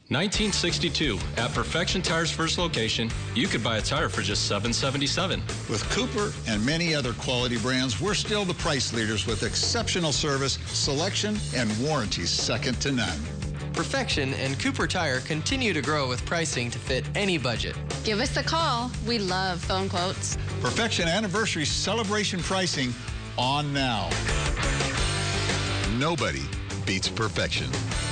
1962, at Perfection Tire's first location, you could buy a tire for just $7.77. With Cooper and many other quality brands, we're still the price leaders with exceptional service, selection, and warranties second to none. Perfection and Cooper Tire continue to grow with pricing to fit any budget. Give us a call. We love phone quotes. Perfection Anniversary Celebration pricing on now. Nobody beats perfection.